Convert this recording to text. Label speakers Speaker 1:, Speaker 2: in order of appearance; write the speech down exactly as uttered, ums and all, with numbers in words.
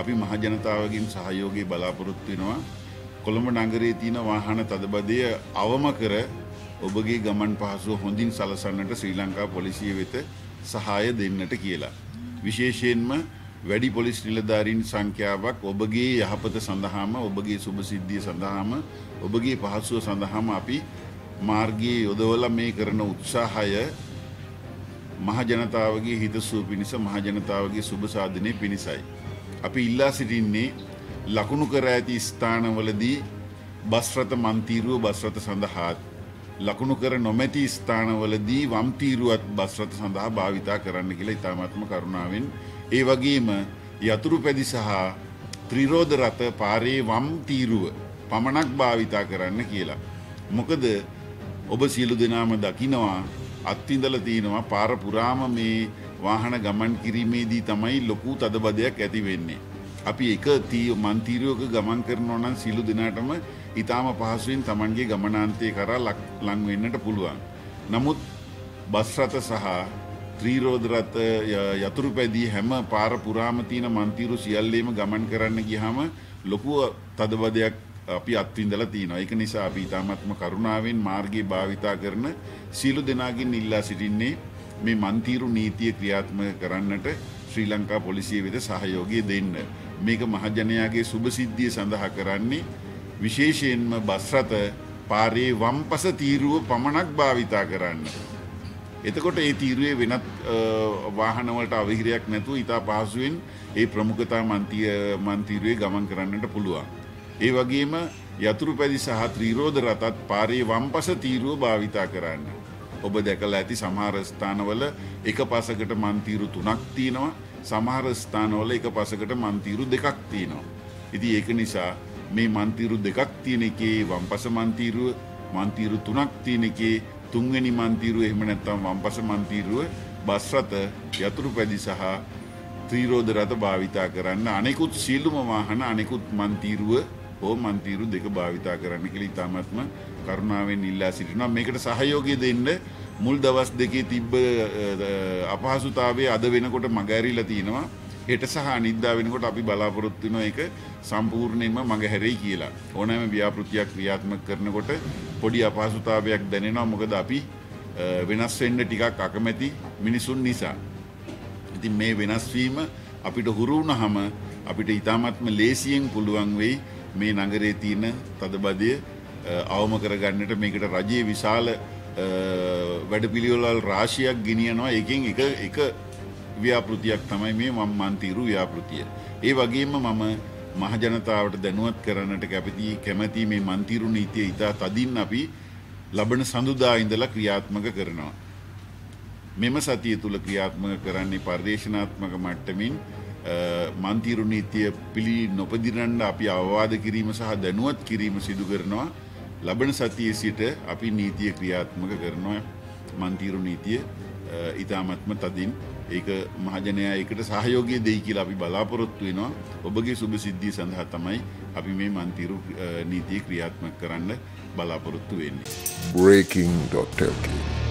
Speaker 1: අපි මහ ජනතාවගෙන් සහයෝගය බලාපොරොත්තු වෙනවා. කොළඹ නගරයේ තියෙන වාහන තදබදය අවම කර ඔබගේ ගමන් පහසුව හොඳින් සලසන්නට ශ්‍රී ලංකා පොලිසිය වෙත සහාය දෙන්නට කියලා. විශේෂයෙන්ම වැඩි පොලිස් නිලධාරීන් සංඛ්‍යාවක් ඔබගේ යහපත සඳහාම ඔබගේ සුබ සිද්ධිය සඳහාම ඔබගේ පහසුව සඳහාම අපි මාර්ගයේ යොදවලා මේ කරන උත්සාහය මහ ජනතාවගේ හිතසුව පිණිස මහ ජනතාවගේ සුබ සාධනයේ පිණිසයි. අපි ඉල්ලා සිටින්නේ ලකුණු කර ඇති ස්ථානවලදී බස් රථ මන්තිරුව බස් රථ සඳහාත් ලකුණු කර නොමැති ස්ථානවලදී වම් තීරුවත් බස් රථ සඳහා භාවිතා කරන්න කියලා ඉතාමත්ම කරුණාවෙන් ඒ වගේම යතුරු පැදි සහ ත්‍රිරෝධ රථ පාරේ වම් තීරුව පමණක් භාවිතා කරන්න කියලා. මොකද ඔබ සියලු දෙනාම දකිනවා අත්විඳලා තිනවා පාර පුරාම මේ වාහන ගමන් කිරීමේදී තමයි ලොකු තදබදයක් ඇති වෙන්නේ. අපි එක මන්තිරුවක ගමන් කරනවා නම් සියලු දෙනාටම ඊටාම පහසුවෙන් Tamanගේ ගමනාන්තය කරා ලං වෙන්නට පුළුවන්. නමුත් බස් රථ සහ ත්‍රිරෝධ රථ යතුරු පැදී හැම පාර පුරාම තියෙන මන්තිරු සියල්ලේම ගමන් කරන්න ගියාම ලොකු තදබදයක් අපි අත්විඳලා තියෙනවා. ඒක නිසා අපි ඊටාත්ම කරුණාවෙන් මාර්ගය භාවිතා කරන සියලු දෙනාගෙන් ඉල්ලා සිටින්නේ මේ මන්තිරු නීතිය ක්‍රියාත්මක කරන්නට ශ්‍රී ලංකා පොලිසිය වෙත සහයෝගය දෙන්න. මේක මහජනයාගේ සුබ සිද්ධිය සඳහා කරන්නේ විශේෂයෙන්ම බස් රථ පාරේ වම්පස තීරුව පමණක් භාවිතා කරන්න. එතකොට ඒ තීරුවේ වෙනත් වාහන වලට අවහිරයක් නැතුව ඊට පහසුවෙන් ඒ ප්‍රමුඛතා මන්තිරුවේ ගමන් කරන්නට පුළුවන්. ඒ වගේම යතුරු පැදි සහ ත්‍රිරෝධ රථත් පාරේ වම්පස තීරුව භාවිතා කරන්න. ඔබ දැකලා ඇති සමහර ස්ථානවල එක පසකට මන්තිරු තුනක් තියෙනවා. සමහර ස්ථානවල එක පසකට මන්තිරු දෙකක් තියෙනවා. ඉතින් ඒක නිසා මේ මන්තිරු දෙකක් තියෙන එකේ වම්පස මන්තිරුව, මන්තිරු තුනක් තියෙන එකේ තුන්වෙනි මන්තිරුව එහෙම නැත්නම් වම්පස මන්තිරුව බස් රථ, යතුරු පැදි සහ ත්‍රිරෝධ රථ භාවිතා කරන්න. අනෙකුත් සියලුම වාහන අනෙකුත් මන්තිරුව හෝ මන්තිරු දෙක භාවිතා කරන්න කියලා ඉතාමත්ම කරුණාවෙන් ඉල්ලා සිටිනවා. මේකට සහයෝගය දෙන්න මුල් දවස් දෙකේ තිබ්බ අපහසුතාවය අද වෙනකොට මගහැරිලා තිනවා. හෙට සහ අනිද්දා වෙනකොට අපි බලාපොරොත්තු වෙනවා ඒක සම්පූර්ණයෙන්ම මගහැරෙයි කියලා. ඕනෑම ව්‍යාපෘතියක් ක්‍රියාත්මක කරනකොට පොඩි අපහසුතාවයක් දැනෙනවා. මොකද අපි වෙනස් වෙන්න ටිකක් අකමැති මිනිසුන් නිසා. ඉතින් මේ වෙනස් වීම අපිට හුරු වුණාම අපිට ඊටාත්ම ලේසියෙන් පුළුවන් වෙයි මේ නගරයේ තියෙන තදබදය අවම කරගන්නට. මේකට රජයේ විශාල වැඩපිළිවෙළ රාශියක් ගෙනියනවා. ඒකෙන් එක එක ව්‍යාපෘතියක් තමයි මේ මම් මන්තිරු ව්‍යාපෘතිය. ඒ වගේම මම මහ ජනතාවට දැනුවත් කරන්නට කැමති කැමති මේ මන්තිරු නීතිය ඉතා තදින් අපි ලබන සඳුදා ඉඳලා ක්‍රියාත්මක කරනවා. මෙම සතිය තුල ක්‍රියාත්මක කරන්නේ පරිදේශනාත්මක මට්ටමින් මන්තිරු නීතිය පිළි නොපදිනන්න අපි අවවාද කිරීම සහ දැනුවත් කිරීම සිදු කරනවා. ලබන සතියේ සිට අපි නීතිය ක්‍රියාත්මක කරනවා. මන්තිරු නීතිය ඊටාත්ම තදින් ඒක මහජනයා ඒකට සහයෝගය දෙයි කියලා අපි බලාපොරොත්තු වෙනවා. ඔබගේ සුබ සිද්ධිය සඳහා තමයි අපි මේ මන්තිරු නීතිය ක්‍රියාත්මක කරන්න බලාපොරොත්තු වෙන්නේ.
Speaker 2: breaking dot l k